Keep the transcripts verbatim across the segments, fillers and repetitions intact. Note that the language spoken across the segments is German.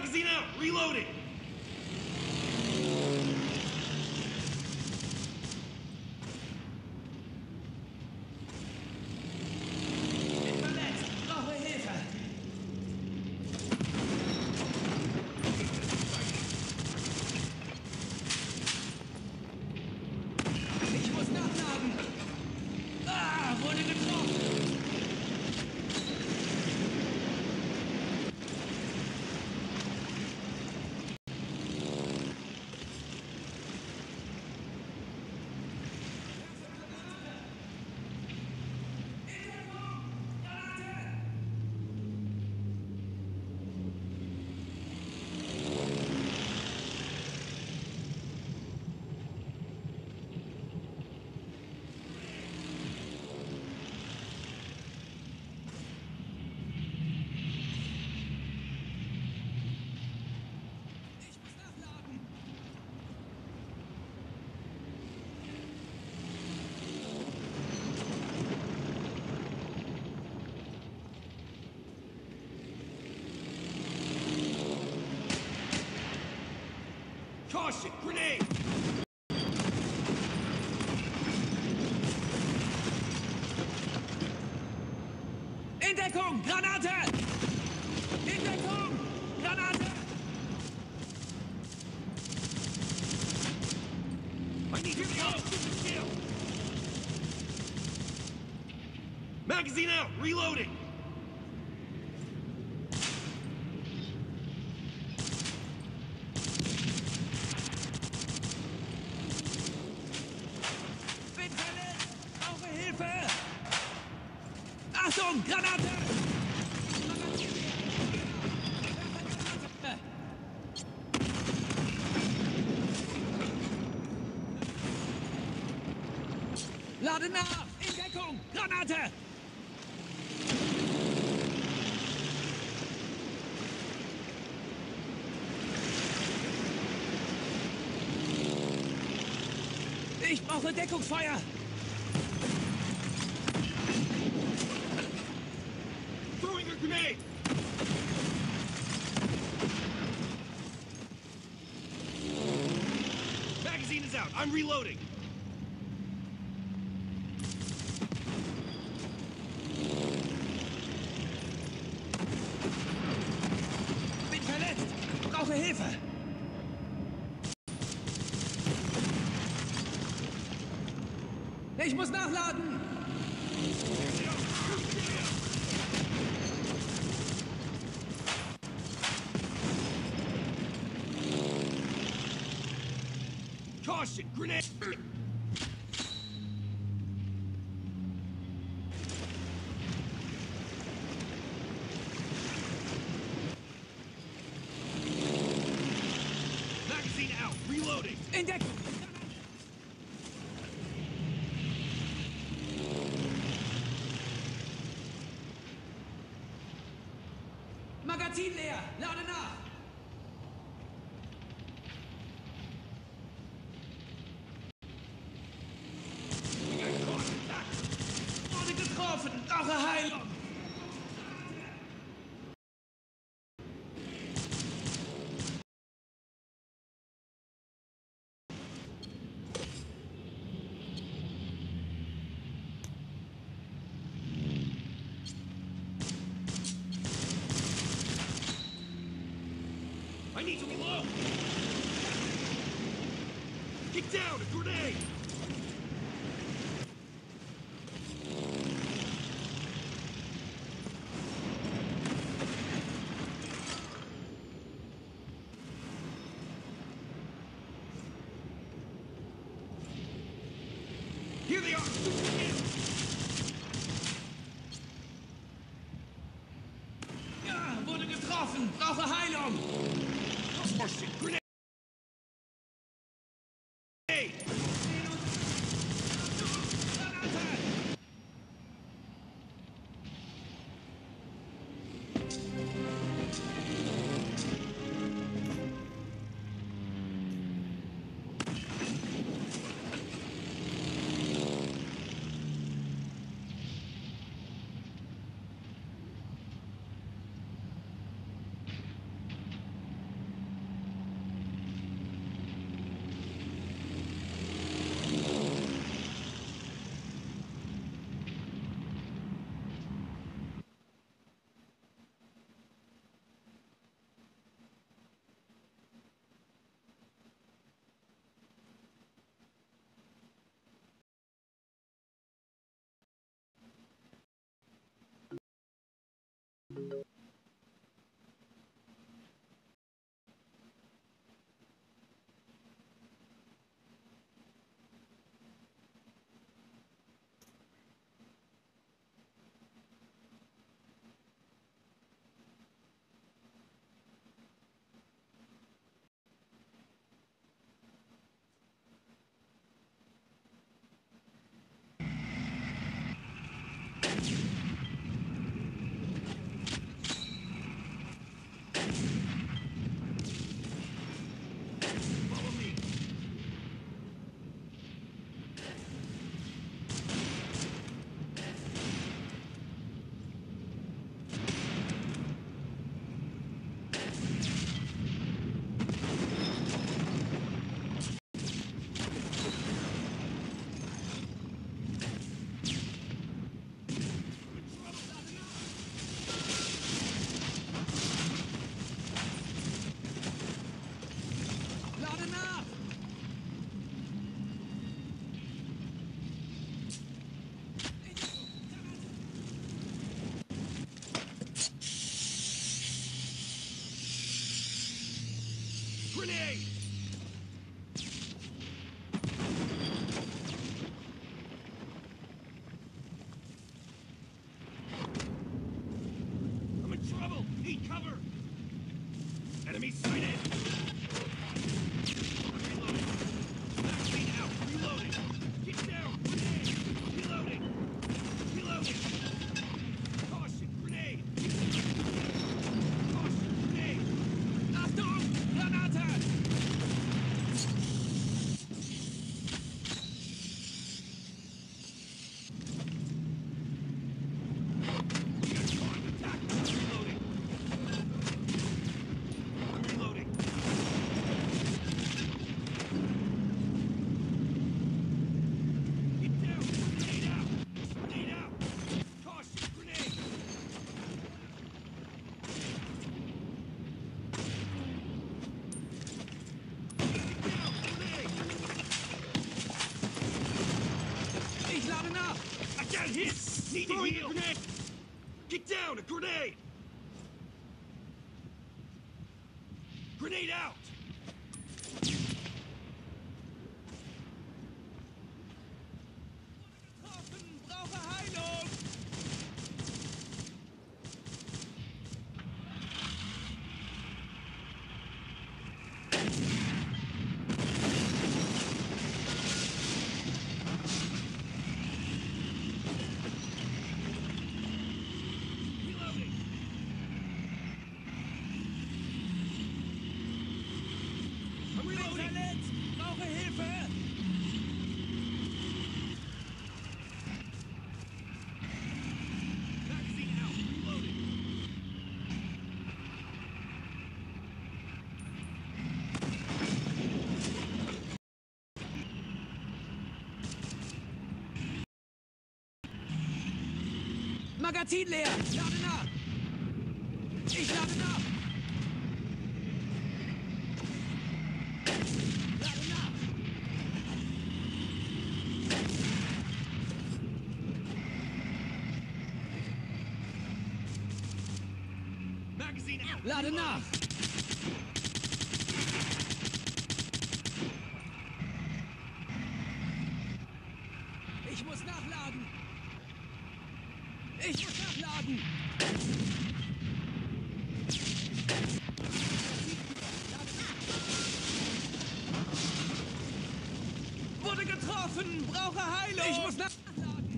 Magazine out! Reloading! Bin verletzt! Brauche Hilfe! Ich muss nachladen! Ah, wurde getroffen! Caution! Grenade! In Deckung! Granate! In Deckung! Granate! I need to go! Kill! Magazine out! Reloading! Bin verletzt! Brauche Hilfe! Achtung! Granate! Lade nach! In Deckung! Granate! Ich brauche Deckungsfeuer! Throwing a grenade! Magazine is out. I'm reloading. Bin verletzt! Brauche Hilfe! Ich muss nachladen! Caution! Grenade! Magazine out! Reloading! In Deckung! Magazin leer! Lade nach! Wurde getroffen! Brauche Heilung! I need to reload! Get down! A grenade! Here they are! Ja, wurde getroffen! Brauche Heilung! Caution! Grenade! Follow me. Lade nach! Grenade! I'm in trouble! Need cover! Enemy sighted! Reloading! Magazine out! Reloading! Get down! Grenade! Reloading! Reloading! Caution! Grenade! Caution! Grenade! Achtung! Granate! We got caught! Attack! Reloading! I'm reloading! Get down! Grenade out! Grenade out! Caution! Grenade! Get down! Grenade! Ich lade nach! I got hit! Need to heal! Grenade! Get down! A grenade! Grenade out! Getroffen! Brauche Heilung! Reloading! I'm Bin reloading! verletzt! Brauche Hilfe! Magazine out! Reloading! Magazin leer! Lade nach! Ich lade nach! Lade nach! Magazine out! Lade Reloading. nach! Ich muss nachladen! Ich muss nachladen! Wurde getroffen! Brauche Heilung! Ich muss nachladen!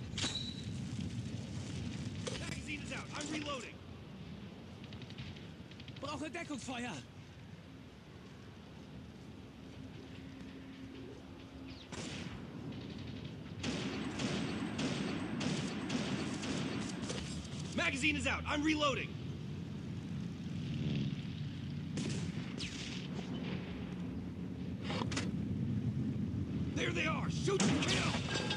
Magazine is out! I'm reloading! Brauche Deckungsfeuer! Magazine is out! I'm reloading! There they are! Shoot and kill!